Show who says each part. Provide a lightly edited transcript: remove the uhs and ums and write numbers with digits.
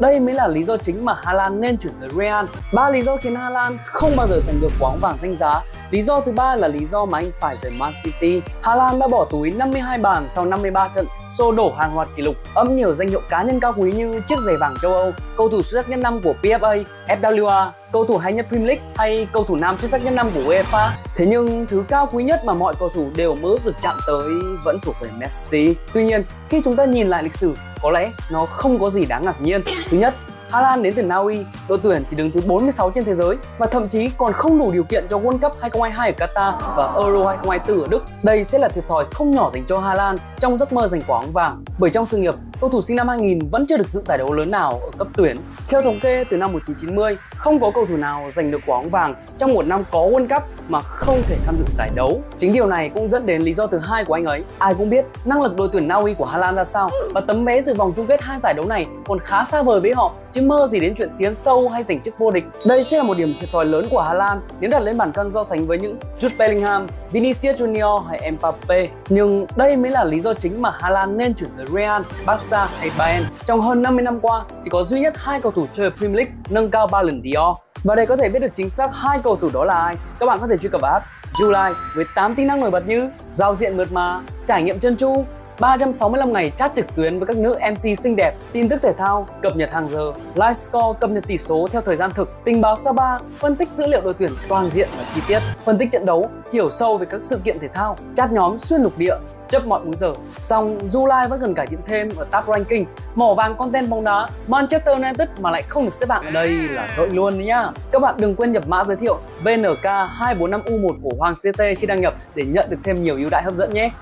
Speaker 1: đây mới là lý do chính mà Haaland nên chuyển tới Real. 3 lý do khiến Haaland không bao giờ giành được quả bóng vàng danh giá. Lý do thứ ba là lý do mà anh phải rời Man City. Haaland đã bỏ túi 52 bàn sau 53 trận, xô đổ hàng loạt kỷ lục, âm nhiều danh hiệu cá nhân cao quý như chiếc giày vàng châu Âu, cầu thủ xuất sắc nhất năm của PFA, FWA, cầu thủ hay nhất Premier League hay cầu thủ nam xuất sắc nhất năm của UEFA. Thế nhưng thứ cao quý nhất mà mọi cầu thủ đều mơ ước được chạm tới vẫn thuộc về Messi. Tuy nhiên, khi chúng ta nhìn lại lịch sử, có lẽ nó không có gì đáng ngạc nhiên. Thứ nhất, Haaland đến từ Na Uy, đội tuyển chỉ đứng thứ 46 trên thế giới và thậm chí còn không đủ điều kiện cho World Cup 2022 ở Qatar và Euro 2024 ở Đức. Đây sẽ là thiệt thòi không nhỏ dành cho Haaland trong giấc mơ giành quả bóng vàng, bởi trong sự nghiệp, cầu thủ sinh năm 2000 vẫn chưa được dự giải đấu lớn nào ở cấp tuyển. Theo thống kê từ năm 1990, không có cầu thủ nào giành được quả bóng vàng trong một năm có World Cup mà không thể tham dự giải đấu. Chính điều này cũng dẫn đến lý do thứ hai của anh ấy. Ai cũng biết năng lực đội tuyển Na Uy của Haaland ra sao và tấm vé dự vòng chung kết hai giải đấu này còn khá xa vời với họ, chứ mơ gì đến chuyện tiến sâu hay giành chức vô địch. Đây sẽ là một điểm thiệt thòi lớn của Haaland nếu đặt lên bàn cân so sánh với những Jude Bellingham, Vinicius Junior hay Mbappe. Nhưng đây mới là lý do chính mà Haaland nên chuyển tới Real, Barca hay Bayern. Trong hơn 50 năm qua, chỉ có duy nhất 2 cầu thủ chơi ở Premier League nâng cao Ballon d'Or. Và để có thể biết được chính xác 2 cầu thủ đó là ai, các bạn có thể truy cập vào app July với 8 tính năng nổi bật như giao diện mượt mà, trải nghiệm trơn tru, 365 ngày chat trực tuyến với các nữ MC xinh đẹp, tin tức thể thao, cập nhật hàng giờ, live score cập nhật tỷ số theo thời gian thực, tình báo Sapa, phân tích dữ liệu đội tuyển toàn diện và chi tiết, phân tích trận đấu, hiểu sâu về các sự kiện thể thao, chat nhóm xuyên lục địa, chấp mọi múi giờ. Song July vẫn cần cải thiện thêm ở tab ranking, mỏ vàng content bóng đá, Manchester United mà lại không được xếp hạng ở đây là dội luôn đấy nhá. Các bạn đừng quên nhập mã giới thiệu VNK245U1 của Hoàng CT khi đăng nhập để nhận được thêm nhiều ưu đãi hấp dẫn nhé.